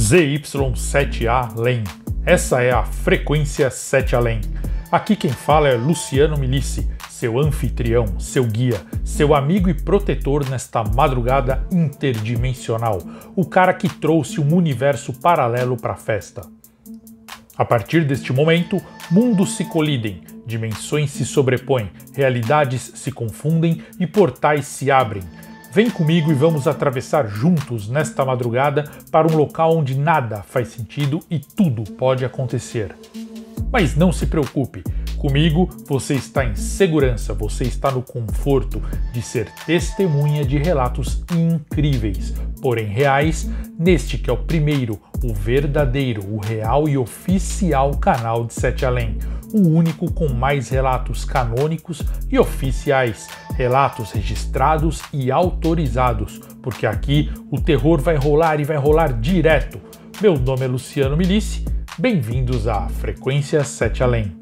ZY7A LEN. Essa é a Frequência 7 Além. Aqui quem fala é Luciano Milici, seu anfitrião, seu guia, seu amigo e protetor nesta madrugada interdimensional, o cara que trouxe um universo paralelo para a festa. A partir deste momento, mundos se colidem, dimensões se sobrepõem, realidades se confundem e portais se abrem. Vem comigo e vamos atravessar juntos nesta madrugada para um local onde nada faz sentido e tudo pode acontecer. Mas não se preocupe, comigo você está em segurança, você está no conforto de ser testemunha de relatos incríveis, porém reais, neste que é o primeiro, o verdadeiro, o real e oficial canal de 7 Além, o único com mais relatos canônicos e oficiais, relatos registrados e autorizados, porque aqui o terror vai rolar e vai rolar direto. Meu nome é Luciano Milici, bem-vindos à Frequência 7 Além.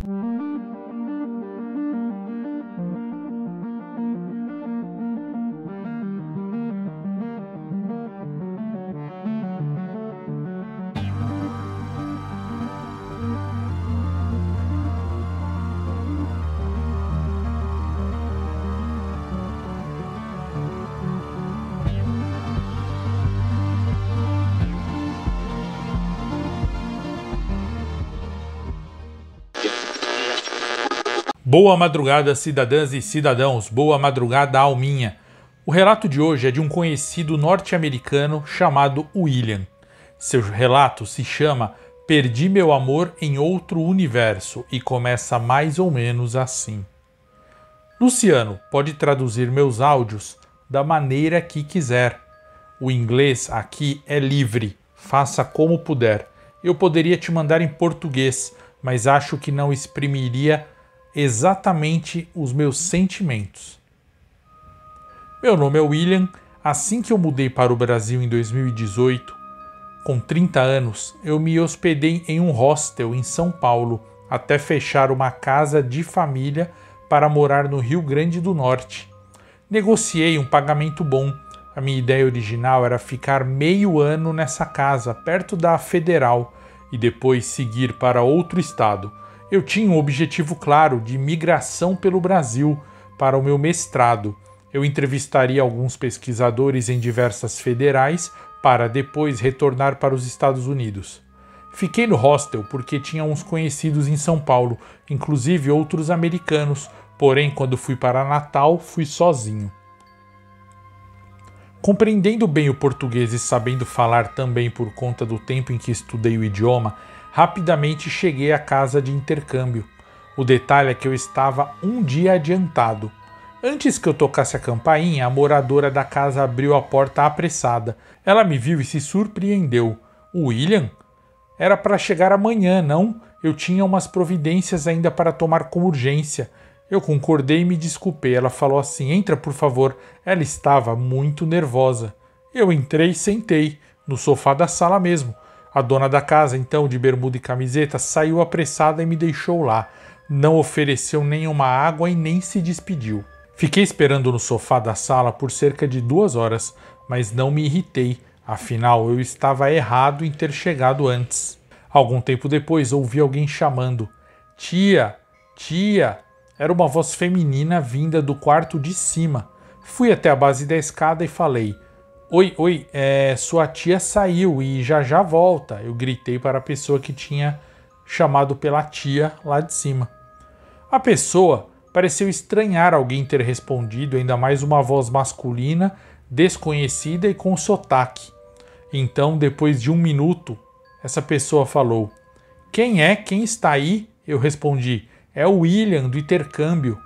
Boa madrugada, cidadãs e cidadãos, boa madrugada, alminha. O relato de hoje é de um conhecido norte-americano chamado William. Seu relato se chama Perdi Meu Amor em Outro Universo e começa mais ou menos assim. Luciano, pode traduzir meus áudios da maneira que quiser. O inglês aqui é livre, faça como puder. Eu poderia te mandar em português, mas acho que não exprimiria exatamente os meus sentimentos. Meu nome é William. Assim que eu mudei para o Brasil em 2018, com 30 anos, eu me hospedei em um hostel em São Paulo até fechar uma casa de família para morar no Rio Grande do Norte. Negociei um pagamento bom. A minha ideia original era ficar meio ano nessa casa, perto da Federal, e depois seguir para outro estado. Eu tinha um objetivo claro de migração pelo Brasil para o meu mestrado. Eu entrevistaria alguns pesquisadores em diversas federais para depois retornar para os Estados Unidos. Fiquei no hostel porque tinha uns conhecidos em São Paulo, inclusive outros americanos, porém quando fui para Natal fui sozinho. Compreendendo bem o português e sabendo falar também por conta do tempo em que estudei o idioma, rapidamente cheguei à casa de intercâmbio. O detalhe é que eu estava um dia adiantado. Antes que eu tocasse a campainha, a moradora da casa abriu a porta apressada. Ela me viu e se surpreendeu. O William? Era para chegar amanhã, não? Eu tinha umas providências ainda para tomar com urgência. Eu concordei e me desculpei. Ela falou assim: entra, por favor. Ela estava muito nervosa. Eu entrei e sentei, no sofá da sala mesmo. A dona da casa, então, de bermuda e camiseta, saiu apressada e me deixou lá. Não ofereceu nenhuma água e nem se despediu. Fiquei esperando no sofá da sala por cerca de 2 horas, mas não me irritei. Afinal, eu estava errado em ter chegado antes. Algum tempo depois, ouvi alguém chamando. Tia! Tia! Era uma voz feminina vinda do quarto de cima. Fui até a base da escada e falei: Oi, sua tia saiu e já volta. Eu gritei para a pessoa que tinha chamado pela tia lá de cima. A pessoa pareceu estranhar alguém ter respondido, ainda mais uma voz masculina, desconhecida e com sotaque. Então, depois de 1 minuto, essa pessoa falou: Quem é? Quem está aí? Eu respondi: É o William do intercâmbio.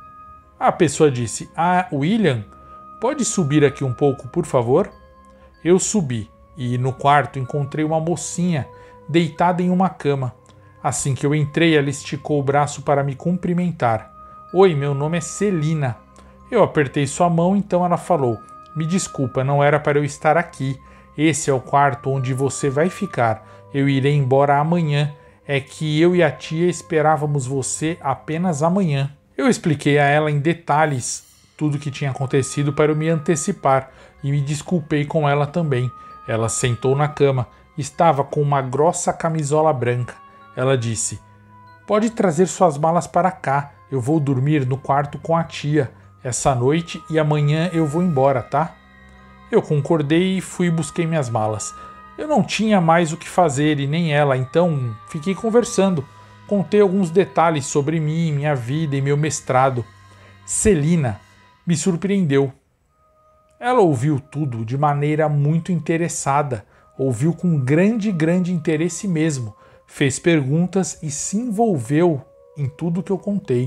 A pessoa disse: William? Pode subir aqui um pouco, por favor? Eu subi e no quarto encontrei uma mocinha deitada em uma cama. Assim que eu entrei, ela esticou o braço para me cumprimentar. Oi, meu nome é Celina. Eu apertei sua mão, então ela falou: Me desculpa, não era para eu estar aqui. Esse é o quarto onde você vai ficar. Eu irei embora amanhã. É que eu e a tia esperávamos você apenas amanhã. Eu expliquei a ela em detalhes tudo o que tinha acontecido para eu me antecipar e me desculpei com ela também. Ela sentou na cama Estava com uma grossa camisola branca. Ela disse: "Pode trazer suas malas para cá. Eu vou dormir no quarto com a tia essa noite e amanhã eu vou embora, tá?" Eu concordei e fui e busquei minhas malas. Eu não tinha mais o que fazer e nem ela, então fiquei conversando. Contei alguns detalhes sobre mim, minha vida e meu mestrado. Celina me surpreendeu. Ela ouviu tudo de maneira muito interessada, ouviu com grande interesse mesmo, fez perguntas e se envolveu em tudo que eu contei.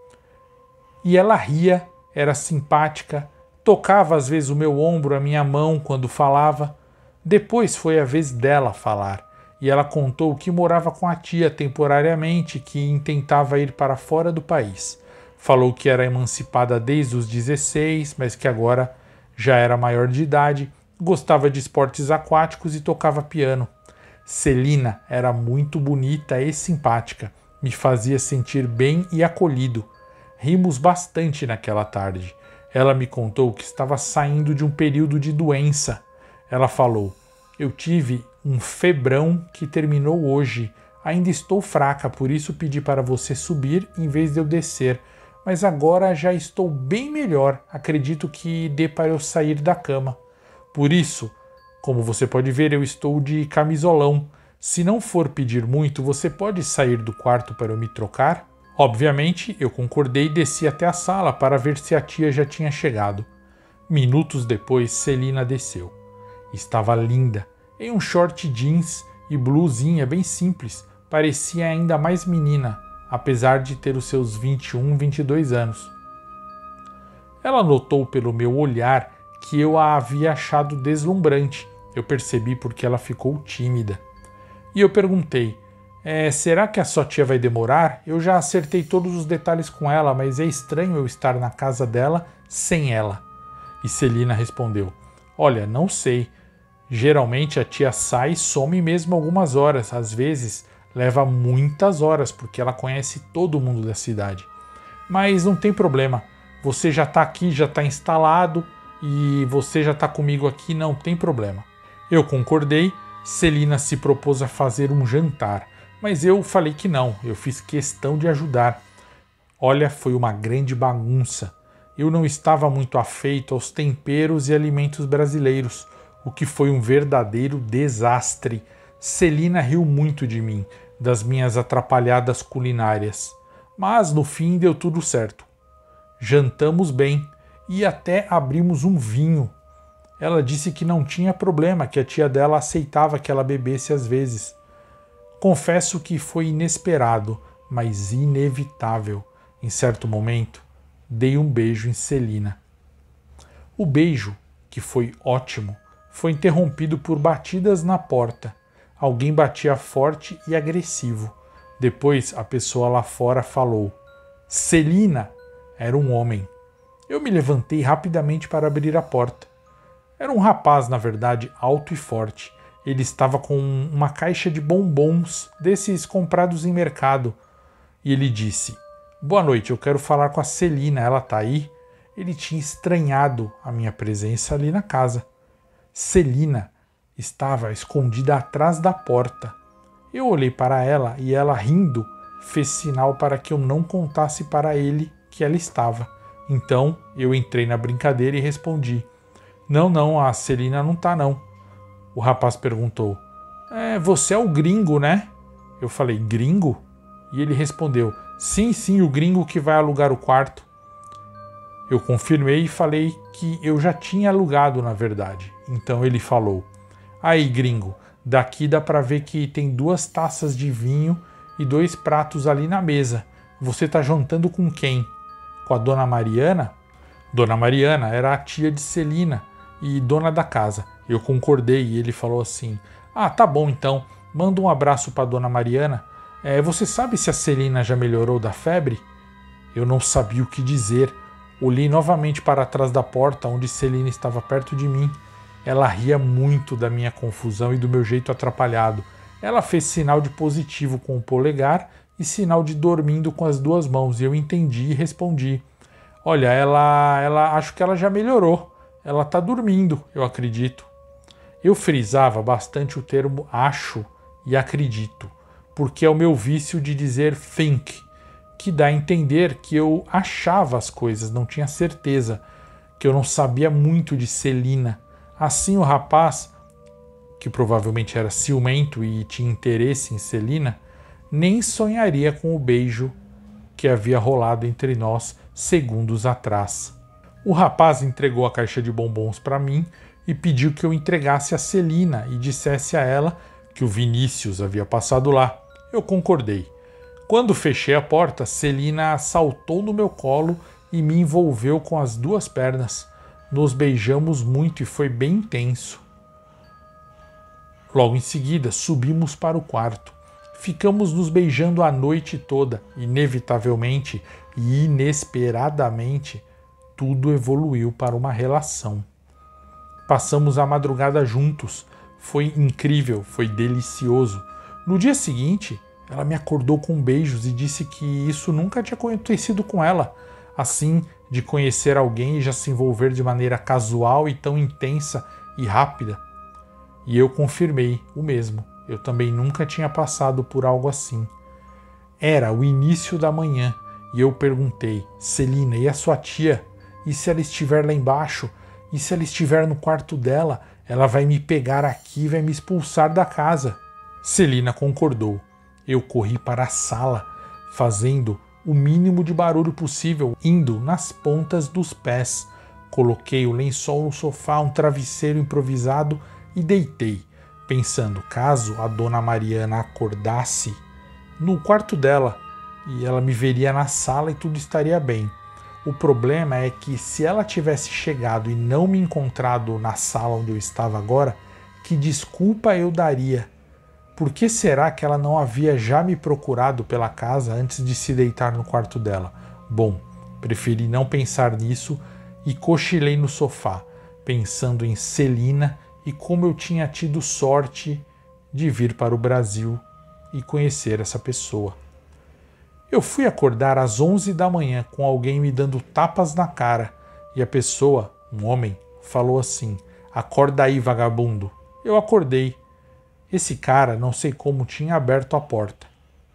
E ela ria, era simpática, tocava às vezes o meu ombro, a minha mão quando falava. Depois foi a vez dela falar, e ela contou que morava com a tia temporariamente, que intentava ir para fora do país. Falou que era emancipada desde os 16, mas que agora já era maior de idade, gostava de esportes aquáticos e tocava piano. Celina era muito bonita e simpática, me fazia sentir bem e acolhido. Rimos bastante naquela tarde. Ela me contou que estava saindo de um período de doença. Ela falou: "Eu tive um febrão que terminou hoje. Ainda estou fraca, por isso pedi para você subir em vez de eu descer. Mas agora já estou bem melhor. Acredito que dê para eu sair da cama. Por isso, como você pode ver, eu estou de camisolão. Se não for pedir muito, você pode sair do quarto para eu me trocar?" Obviamente, eu concordei e desci até a sala para ver se a tia já tinha chegado. Minutos depois, Celina desceu. Estava linda, em um short jeans e blusinha bem simples, parecia ainda mais menina, apesar de ter os seus 21, 22 anos. Ela notou pelo meu olhar que eu a havia achado deslumbrante. Eu percebi porque ela ficou tímida. E eu perguntei: será que a sua tia vai demorar? Eu já acertei todos os detalhes com ela, mas é estranho eu estar na casa dela sem ela. E Celina respondeu: "Olha, não sei. Geralmente a tia sai e some mesmo algumas horas. Às vezes leva muitas horas, porque ela conhece todo mundo da cidade. Mas não tem problema. Você já está aqui, já está instalado e você já está comigo aqui, não tem problema." Eu concordei. Celina se propôs a fazer um jantar, mas eu falei que não, eu fiz questão de ajudar. Olha, foi uma grande bagunça. Eu não estava muito afeito aos temperos e alimentos brasileiros, o que foi um verdadeiro desastre. Celina riu muito de mim, das minhas atrapalhadas culinárias, mas no fim deu tudo certo. Jantamos bem e até abrimos um vinho. Ela disse que não tinha problema, que a tia dela aceitava que ela bebesse às vezes. Confesso que foi inesperado, mas inevitável. Em certo momento, dei um beijo em Celina. O beijo, que foi ótimo, foi interrompido por batidas na porta. Alguém batia forte e agressivo. Depois, a pessoa lá fora falou: "Celina!" Era um homem. Eu me levantei rapidamente para abrir a porta. Era um rapaz, na verdade, alto e forte. Ele estava com uma caixa de bombons, desses comprados em mercado. E ele disse: "Boa noite, eu quero falar com a Celina, ela está aí?" Ele tinha estranhado a minha presença ali na casa. Celina estava escondida atrás da porta. Eu olhei para ela e ela, rindo, fez sinal para que eu não contasse para ele que ela estava. Então eu entrei na brincadeira e respondi: Não, a Celina não tá não." O rapaz perguntou: "Você é o gringo, né?" Eu falei: "Gringo?" E ele respondeu: Sim, o gringo que vai alugar o quarto." Eu confirmei e falei que eu já tinha alugado, na verdade. Então ele falou: "Aí, gringo, daqui dá para ver que tem 2 taças de vinho e 2 pratos ali na mesa. Você tá jantando com quem? Com a Dona Mariana?" Dona Mariana era a tia de Celina e dona da casa. Eu concordei e ele falou assim: "Tá bom então, manda um abraço para Dona Mariana. Você sabe se a Celina já melhorou da febre?" Eu não sabia o que dizer. Olhei novamente para trás da porta, onde Celina estava perto de mim. Ela ria muito da minha confusão e do meu jeito atrapalhado. Ela fez sinal de positivo com o polegar e sinal de dormindo com as 2 mãos, e eu entendi e respondi: "Olha, ela acho que ela já melhorou. Ela está dormindo, eu acredito." Eu frisava bastante o termo acho e acredito, porque é o meu vício de dizer think, que dá a entender que eu achava as coisas, não tinha certeza, que eu não sabia muito de Celina. Assim o rapaz, que provavelmente era ciumento e tinha interesse em Celina, nem sonharia com o beijo que havia rolado entre nós segundos atrás. O rapaz entregou a caixa de bombons para mim e pediu que eu entregasse a Celina e dissesse a ela que o Vinícius havia passado lá. Eu concordei. Quando fechei a porta, Celina saltou no meu colo e me envolveu com as duas pernas. Nos beijamos muito e foi bem intenso. Logo em seguida, subimos para o quarto. Ficamos nos beijando a noite toda. Inevitavelmente e inesperadamente, tudo evoluiu para uma relação. Passamos a madrugada juntos. Foi incrível, foi delicioso. No dia seguinte, ela me acordou com beijos e disse que isso nunca tinha acontecido com ela. Assim, de conhecer alguém e já se envolver de maneira casual e tão intensa e rápida. E eu confirmei o mesmo. Eu também nunca tinha passado por algo assim. Era o início da manhã e eu perguntei: Celina, e a sua tia? E se ela estiver lá embaixo? E se ela estiver no quarto dela? Ela vai me pegar aqui e vai me expulsar da casa. Celina concordou. Eu corri para a sala, fazendo o mínimo de barulho possível, indo nas pontas dos pés. Coloquei o lençol no sofá, um travesseiro improvisado e deitei, pensando, caso a dona Mariana acordasse no quarto dela e ela me veria na sala e tudo estaria bem. O problema é que se ela tivesse chegado e não me encontrado na sala onde eu estava agora, que desculpa eu daria? Por que será que ela não havia já me procurado pela casa antes de se deitar no quarto dela? Bom, preferi não pensar nisso e cochilei no sofá, pensando em Celina e como eu tinha tido sorte de vir para o Brasil e conhecer essa pessoa. Eu fui acordar às 11 da manhã com alguém me dando tapas na cara e a pessoa, um homem, falou assim: acorda aí, vagabundo. Eu acordei. Esse cara, não sei como, tinha aberto a porta.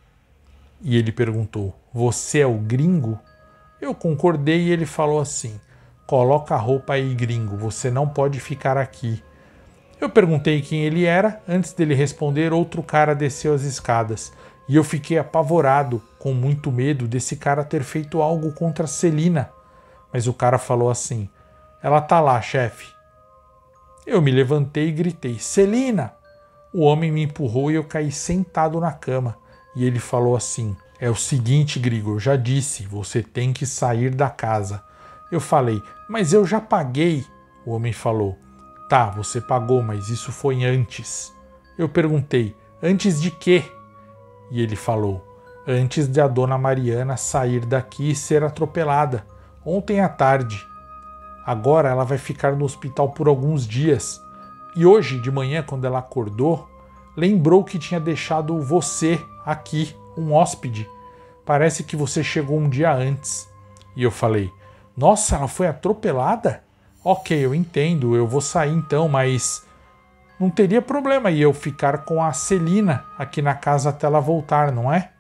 E ele perguntou: você é o gringo? Eu concordei e ele falou assim: coloca a roupa aí, gringo, você não pode ficar aqui. Eu perguntei quem ele era. Antes dele responder, outro cara desceu as escadas. E eu fiquei apavorado, com muito medo desse cara ter feito algo contra Celina. Mas o cara falou assim: ela tá lá, chefe. Eu me levantei e gritei: Celina! O homem me empurrou e eu caí sentado na cama. E ele falou assim: é o seguinte, Grigor, já disse, você tem que sair da casa. Eu falei: mas eu já paguei. O homem falou: tá, você pagou, mas isso foi antes. Eu perguntei: antes de quê? E ele falou: antes de a dona Mariana sair daqui e ser atropelada, ontem à tarde. Agora ela vai ficar no hospital por alguns dias. E hoje de manhã, quando ela acordou, lembrou que tinha deixado você aqui, um hóspede. Parece que você chegou um dia antes. E eu falei: nossa, ela foi atropelada? Ok, eu entendo, eu vou sair então, mas não teria problema eu ficar com a Celina aqui na casa até ela voltar, não é?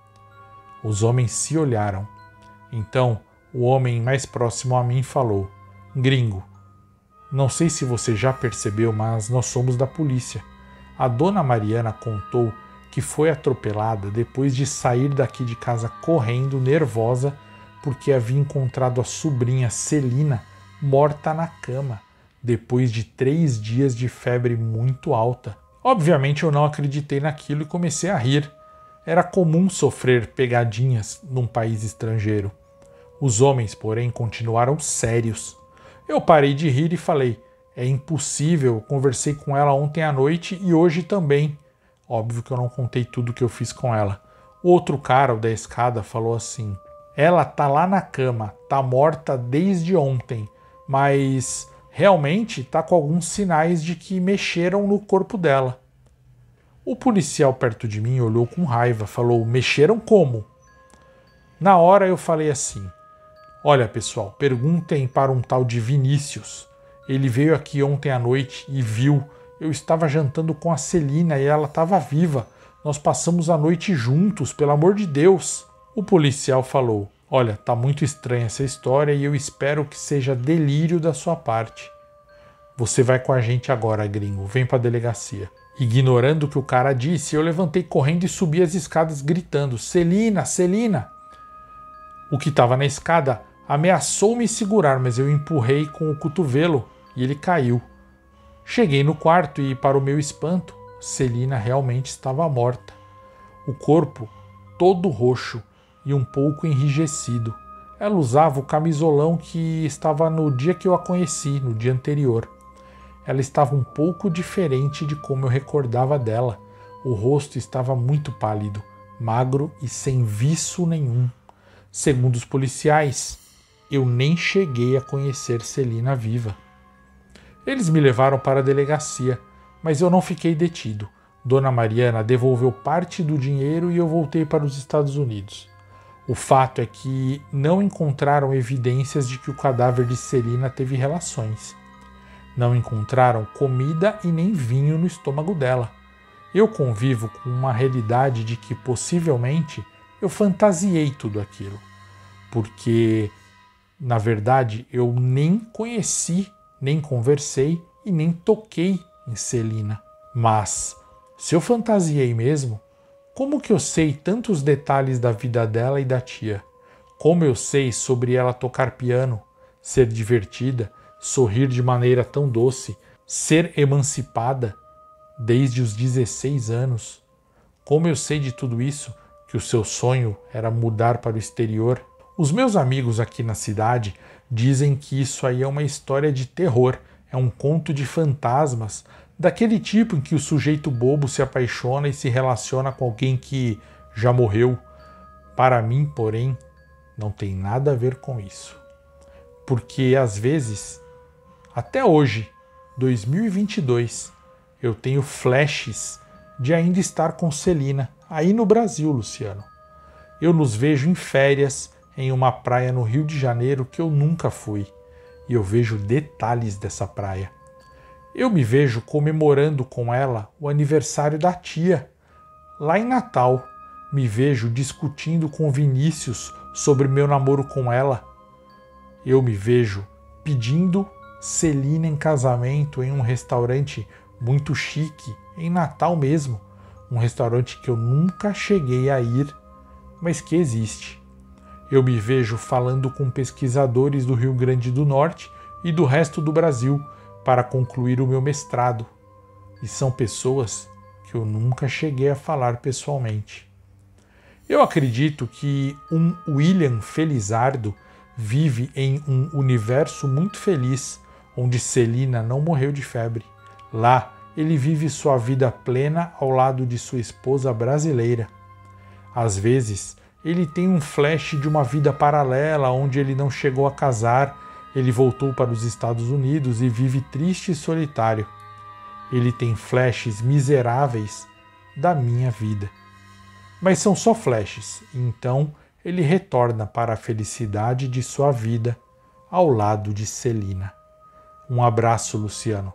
Os homens se olharam. Então, o homem mais próximo a mim falou: gringo, não sei se você já percebeu, mas nós somos da polícia. A dona Mariana contou que foi atropelada depois de sair daqui de casa correndo, nervosa, porque havia encontrado a sobrinha Celina morta na cama, depois de 3 dias de febre muito alta. Obviamente eu não acreditei naquilo e comecei a rir. Era comum sofrer pegadinhas num país estrangeiro. Os homens, porém, continuaram sérios. Eu parei de rir e falei: é impossível, eu conversei com ela ontem à noite e hoje também. Óbvio que eu não contei tudo que eu fiz com ela. O outro cara, o da escada, falou assim: ela tá lá na cama, tá morta desde ontem, mas realmente tá com alguns sinais de que mexeram no corpo dela. O policial perto de mim olhou com raiva, falou: mexeram como? Na hora eu falei assim: olha pessoal, perguntem para um tal de Vinícius. Ele veio aqui ontem à noite e viu Eu estava jantando com a Celina e ela estava viva. Nós passamos a noite juntos, pelo amor de Deus. O policial falou: olha, tá muito estranha essa história e eu espero que seja delírio da sua parte. Você vai com a gente agora, gringo. Vem pra delegacia. Ignorando o que o cara disse, eu levantei correndo e subi as escadas gritando: Celina, Celina! O que estava na escada ameaçou me segurar, mas eu empurrei com o cotovelo e ele caiu. Cheguei no quarto e, para o meu espanto, Celina realmente estava morta. O corpo todo roxo e um pouco enrijecido. Ela usava o camisolão que estava no dia que eu a conheci, no dia anterior. Ela estava um pouco diferente de como eu recordava dela. O rosto estava muito pálido, magro e sem viço nenhum. Segundo os policiais, eu nem cheguei a conhecer Celina viva. Eles me levaram para a delegacia, mas eu não fiquei detido. Dona Mariana devolveu parte do dinheiro e eu voltei para os Estados Unidos. O fato é que não encontraram evidências de que o cadáver de Celina teve relações. Não encontraram comida e nem vinho no estômago dela. Eu convivo com uma realidade de que possivelmente eu fantasiei tudo aquilo, porque, na verdade, eu nem conheci, nem conversei e nem toquei em Celina. Mas, se eu fantasiei mesmo, como que eu sei tantos detalhes da vida dela e da tia? Como eu sei sobre ela tocar piano, ser divertida, sorrir de maneira tão doce, ser emancipada desde os 16 anos? Como eu sei de tudo isso, que o seu sonho era mudar para o exterior? Os meus amigos aqui na cidade dizem que isso aí é uma história de terror, é um conto de fantasmas, daquele tipo em que o sujeito bobo se apaixona e se relaciona com alguém que já morreu. Para mim, porém, não tem nada a ver com isso. Porque, às vezes, até hoje, 2022, eu tenho flashes de ainda estar com Celina, aí no Brasil, Luciano. Eu nos vejo em férias, em uma praia no Rio de Janeiro que eu nunca fui, e eu vejo detalhes dessa praia. Eu me vejo comemorando com ela o aniversário da tia, lá em Natal. Me vejo discutindo com Vinícius sobre meu namoro com ela. Eu me vejo pedindo Celina em casamento em um restaurante muito chique, em Natal mesmo, um restaurante que eu nunca cheguei a ir, mas que existe. Eu me vejo falando com pesquisadores do Rio Grande do Norte e do resto do Brasil para concluir o meu mestrado, e são pessoas que eu nunca cheguei a falar pessoalmente. Eu acredito que um William Felizardo vive em um universo muito feliz, onde Celina não morreu de febre. Lá, ele vive sua vida plena ao lado de sua esposa brasileira. Às vezes, ele tem um flash de uma vida paralela onde ele não chegou a casar, ele voltou para os Estados Unidos e vive triste e solitário. Ele tem flashes miseráveis da minha vida. Mas são só flashes, então ele retorna para a felicidade de sua vida ao lado de Celina. Um abraço, Luciano.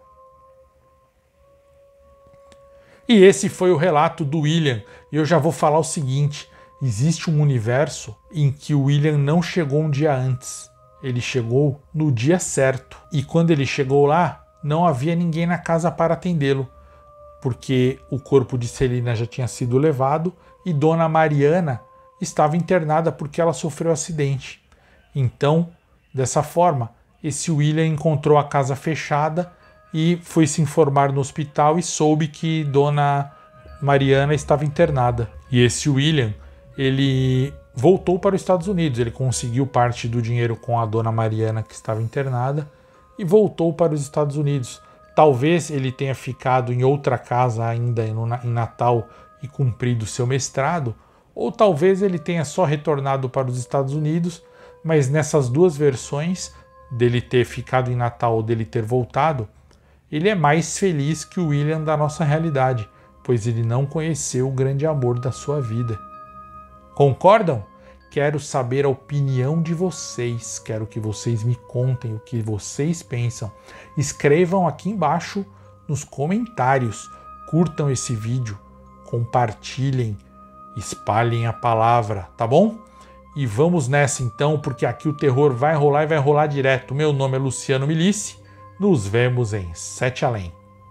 E esse foi o relato do William. E eu já vou falar o seguinte: existe um universo em que o William não chegou um dia antes. Ele chegou no dia certo. E quando ele chegou lá, não havia ninguém na casa para atendê-lo, porque o corpo de Celina já tinha sido levado e Dona Mariana estava internada porque ela sofreu acidente. Então, dessa forma, esse William encontrou a casa fechada e foi se informar no hospital e soube que Dona Mariana estava internada. E esse William, ele voltou para os Estados Unidos. Ele conseguiu parte do dinheiro com a Dona Mariana que estava internada e voltou para os Estados Unidos. Talvez ele tenha ficado em outra casa ainda em Natal e cumprido seu mestrado, ou talvez ele tenha só retornado para os Estados Unidos, mas nessas duas versões, dele ter ficado em Natal ou dele ter voltado, ele é mais feliz que o William da nossa realidade, pois ele não conheceu o grande amor da sua vida. Concordam? Quero saber a opinião de vocês, quero que vocês me contem o que vocês pensam. Escrevam aqui embaixo nos comentários. Curtam esse vídeo, compartilhem, espalhem a palavra, tá bom? E vamos nessa então, porque aqui o terror vai rolar e vai rolar direto. Meu nome é Luciano Milici, nos vemos em Sete Além.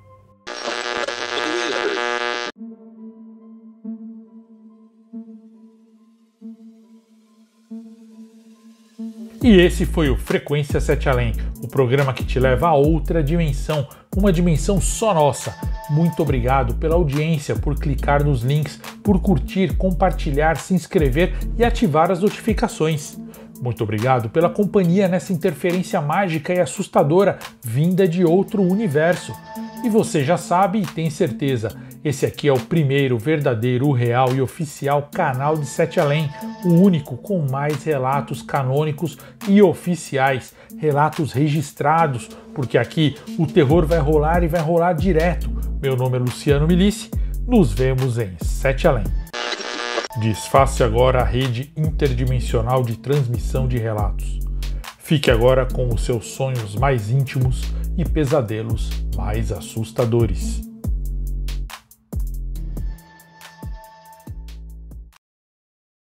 E esse foi o Frequência 7 Além, o programa que te leva a outra dimensão, uma dimensão só nossa. Muito obrigado pela audiência, por clicar nos links, por curtir, compartilhar, se inscrever e ativar as notificações. Muito obrigado pela companhia nessa interferência mágica e assustadora vinda de outro universo. E você já sabe e tem certeza, esse aqui é o primeiro verdadeiro, real e oficial canal de Sete Além, o único com mais relatos canônicos e oficiais, relatos registrados, porque aqui o terror vai rolar e vai rolar direto. Meu nome é Luciano Milici, nos vemos em Sete Além. Desface agora a rede interdimensional de transmissão de relatos. Fique agora com os seus sonhos mais íntimos e pesadelos mais assustadores.